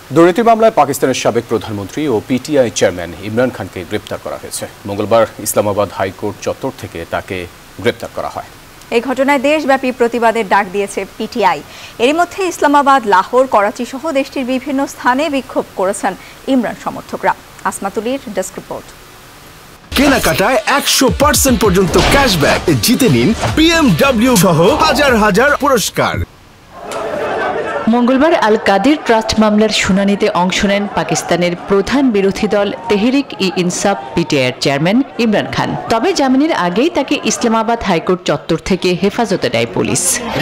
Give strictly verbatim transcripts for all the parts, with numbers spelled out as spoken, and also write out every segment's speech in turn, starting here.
দুর্নীতি মামলায় পাকিস্তানের সাবেক প্রধানমন্ত্রী ও পিটিআই চেয়ারম্যান ইমরান খানকে গ্রেপ্তার করা হয়েছে। মঙ্গলবার ইসলামাবাদ হাইকোর্ট চত্বর থেকে তাকে গ্রেপ্তার করা হয়। এই ঘটনায় দেশব্যাপী প্রতিবাদের ডাক দিয়েছে পিটিআই। এরই মধ্যে ইসলামাবাদ, লাহোর, করাচি সহ দেশটির বিভিন্ন স্থানে বিক্ষোভ করেছেন ইমরান সমর্থকরা। আসমাতুলির ডেস্ক রিপোর্ট। কেনাকাটায় একশো পার্সেন্ট পর্যন্ত ক্যাশব্যাক, জিতে নিন বিএমডব্লিউ সহ হাজার হাজার পুরস্কার। মঙ্গলবার আল কাদির ট্রাস্ট মামলার শুনানিতে অংশ নেন পাকিস্তানের প্রধান বিরোধী দল তেহরিক ই ইনসাফ পিটিআইয়ের চেয়ারম্যান ইমরান খান। তবে জামিনের আগেই তাকে ইসলামাবাদ হাইকোর্ট চত্বর থেকে হেফাজতে নেয় পুলিশ।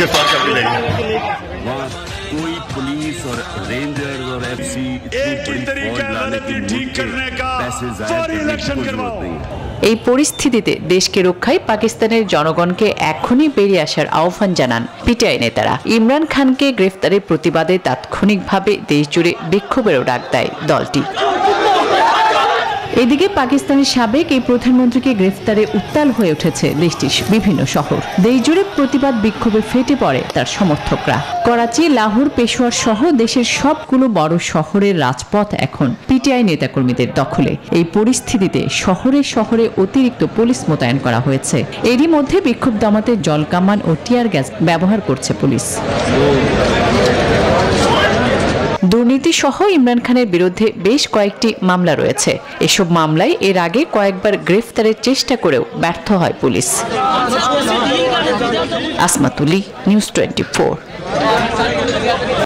এই পরিস্থিতিতে দেশকে রক্ষায় পাকিস্তানের জনগণকে এখনই বেরিয়ে আসার আহ্বান জানান পিটিআই নেতারা। ইমরান খানকে গ্রেফতারের প্রতিবাদে তাৎক্ষণিকভাবে দেশজুড়ে বিক্ষোভেরও ডাক দেয় দলটি। এদিকে পাকিস্তানের সাবেক এই প্রধানমন্ত্রীকে গ্রেফতারে উত্তাল হয়ে উঠেছে দেশটির বিভিন্ন শহর। দেশজুড়ে প্রতিবাদ বিক্ষোভে ফেটে পড়ে তার সমর্থকরা। করাচি, লাহোর, পেশোয়ার সহ দেশের সবগুলো বড় শহরের রাজপথ এখন পিটিআই নেতাকর্মীদের দখলে। এই পরিস্থিতিতে শহরে শহরে অতিরিক্ত পুলিশ মোতায়েন করা হয়েছে। এরই মধ্যে বিক্ষোভ দমাতে জলকামান ও টিয়ার গ্যাস ব্যবহার করছে পুলিশ। দুর্নীতি সহ ইমরান খানের বিরুদ্ধে বেশ কয়েকটি মামলা রয়েছে। এসব মামলায় এর আগে কয়েকবার গ্রেফতারের চেষ্টা করেও ব্যর্থ হয় পুলিশ। Asmatuli, news twenty four.